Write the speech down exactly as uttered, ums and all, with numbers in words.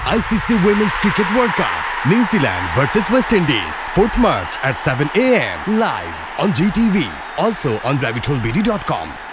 I C C Women's Cricket World Cup, New Zealand versus West Indies, fourth March at seven A M live on G T V, also on rabbit hole b d dot com.